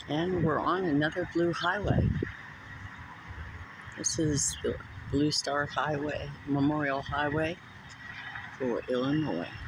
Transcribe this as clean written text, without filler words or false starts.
And we're on another blue highway. This is the Blue Star Highway, Memorial Highway for Illinois.